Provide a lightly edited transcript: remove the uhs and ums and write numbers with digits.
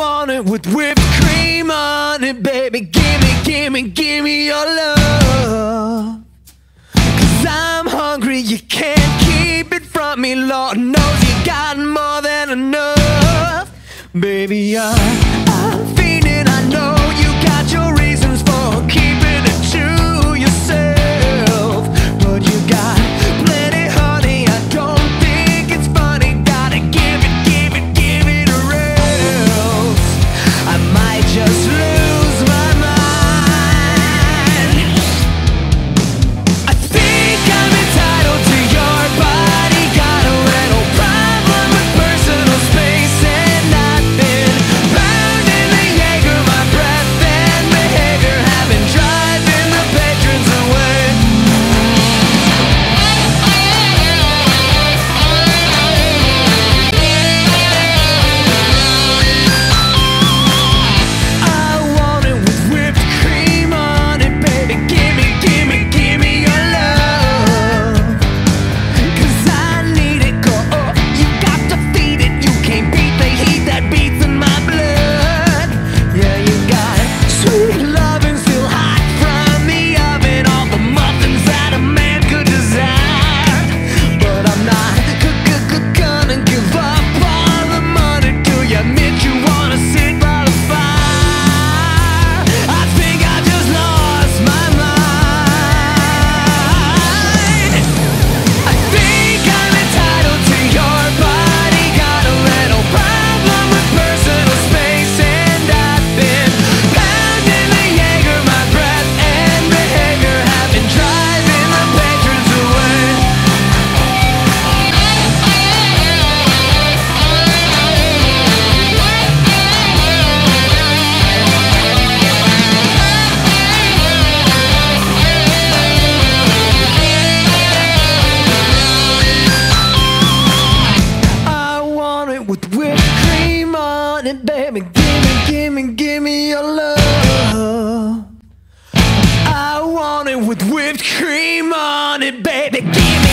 want it with whipped cream on it, baby. Give me your love. 'Cause I'm hungry, you can't keep it from me. Lord knows you got more than enough. Baby, I'm feeling, I know you got your reasons for keeping it to yourself. But you got plenty, honey, I don't think it's funny. Gotta give it or else I might just lose my mind. I think I'm entitled to your body. Got a rental problem with personal space, and I've been pounding the Jaeger, my breath and behavior have been driving the patrons away. I want it with whipped cream on it, baby. Give me your love. 'Cause I need it, go up. You got to feed it. You can't beat the heat that beats in my blood. Yeah, you got it. Sweet loving still hot from the oven. All the muffins that a man could desire. But I'm not gonna give up all the money till you admit you wanna sit by the fire. I think I just lost my mind. I think I'm entitled to your body. Got a little problem with personal space, and I've been pounding the Jaeger. My breath and behavior have been driving the patrons away. I want it with whipped cream on it, baby. Give me your love. I want it with whipped cream on it, baby. Give me